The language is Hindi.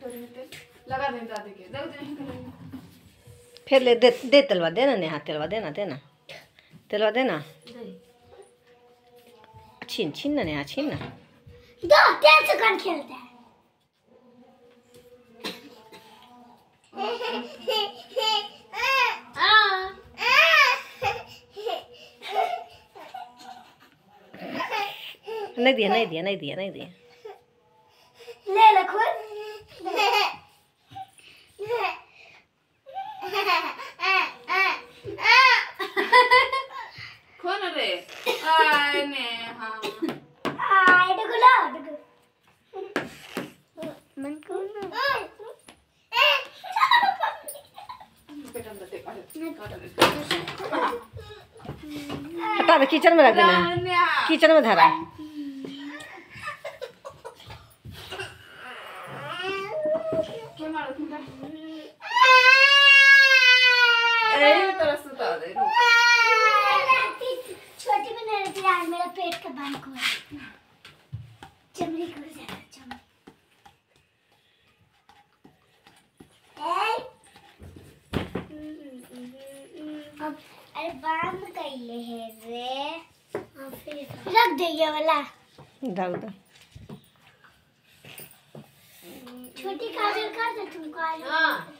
लगा दे दादी के दे फिर ले दे तलवा देना नेहा, तलवा देना तलवा देना। छीन छीन ना नेहा, छीन ना। दो 3 सेकंड खेलते हैं। नहीं दिया ले लो खुद। कौन रे आय ने हां आय डगला मन को हटा दे, किचन में रख देना, किचन में धरा। छोटी में नहीं रहती यार, मेरा पेट का बाल को चमड़ी को ज्यादा चमड़ी। अब अरे बांध कैले है रे, फिर रख दे ये वाला। डाल दो। छोटी काजल कर दे तुमको।